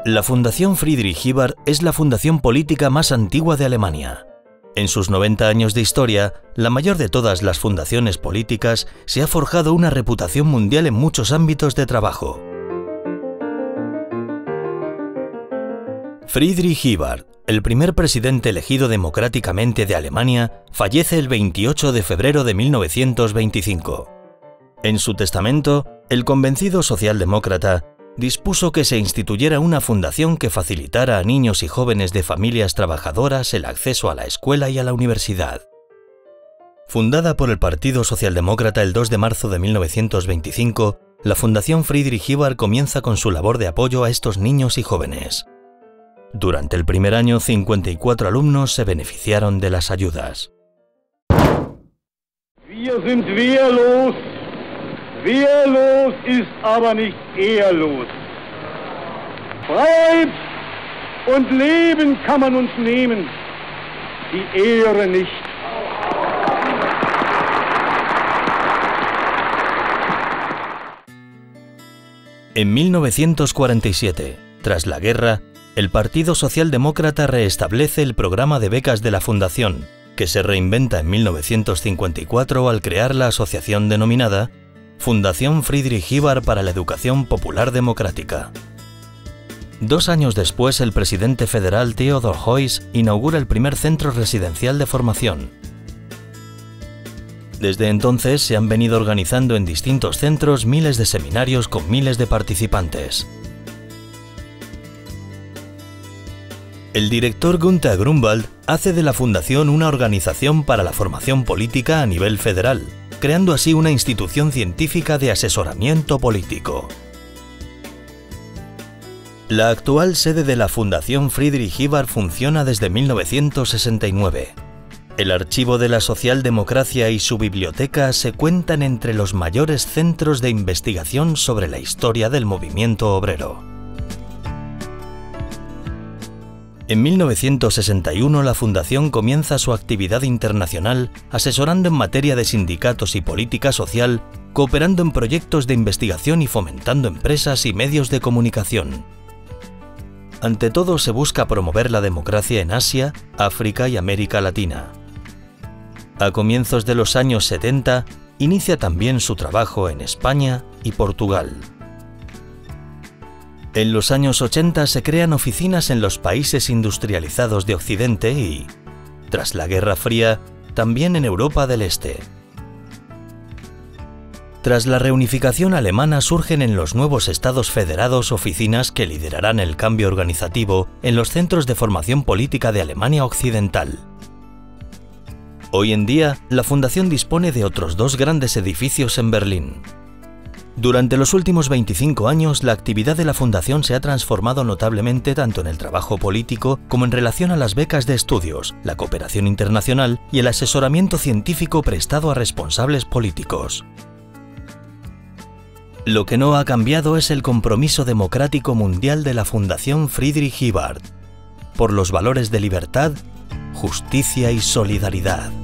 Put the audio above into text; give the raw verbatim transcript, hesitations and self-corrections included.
La Fundación Friedrich Ebert es la fundación política más antigua de Alemania. En sus noventa años de historia, la mayor de todas las fundaciones políticas, se ha forjado una reputación mundial en muchos ámbitos de trabajo. Friedrich Ebert, el primer presidente elegido democráticamente de Alemania, fallece el veintiocho de febrero de mil novecientos veinticinco. En su testamento, el convencido socialdemócrata dispuso que se instituyera una fundación que facilitara a niños y jóvenes de familias trabajadoras el acceso a la escuela y a la universidad. Fundada por el Partido Socialdemócrata el dos de marzo de mil novecientos veinticinco, la Fundación Friedrich Ebert comienza con su labor de apoyo a estos niños y jóvenes. Durante el primer año, cincuenta y cuatro alumnos se beneficiaron de las ayudas. Wir sind wehrlos. Wehrlos ist aber nicht ehrlos. Freiheit und Leben kann man uns nehmen, die Ehre nicht. En mil novecientos cuarenta y siete, tras la guerra, el Partido Socialdemócrata reestablece el programa de becas de la Fundación, que se reinventa en mil novecientos cincuenta y cuatro al crear la asociación denominada Fundación Friedrich Ebert para la Educación Popular Democrática. Dos años después, el presidente federal Theodor Heuss inaugura el primer centro residencial de formación. Desde entonces se han venido organizando en distintos centros miles de seminarios con miles de participantes. El director Günther Grunwald hace de la Fundación una organización para la formación política a nivel federal, creando así una institución científica de asesoramiento político. La actual sede de la Fundación Friedrich Ebert funciona desde mil novecientos sesenta y nueve. El archivo de la socialdemocracia y su biblioteca se cuentan entre los mayores centros de investigación sobre la historia del movimiento obrero. En mil novecientos sesenta y uno la Fundación comienza su actividad internacional asesorando en materia de sindicatos y política social, cooperando en proyectos de investigación y fomentando empresas y medios de comunicación. Ante todo se busca promover la democracia en Asia, África y América Latina. A comienzos de los años setenta inicia también su trabajo en España y Portugal. En los años ochenta se crean oficinas en los países industrializados de Occidente y, tras la Guerra Fría, también en Europa del Este. Tras la reunificación alemana surgen en los nuevos estados federados oficinas que liderarán el cambio organizativo en los centros de formación política de Alemania Occidental. Hoy en día, la Fundación dispone de otros dos grandes edificios en Berlín. Durante los últimos veinticinco años, la actividad de la Fundación se ha transformado notablemente tanto en el trabajo político como en relación a las becas de estudios, la cooperación internacional y el asesoramiento científico prestado a responsables políticos. Lo que no ha cambiado es el compromiso democrático mundial de la Fundación Friedrich Ebert, por los valores de libertad, justicia y solidaridad.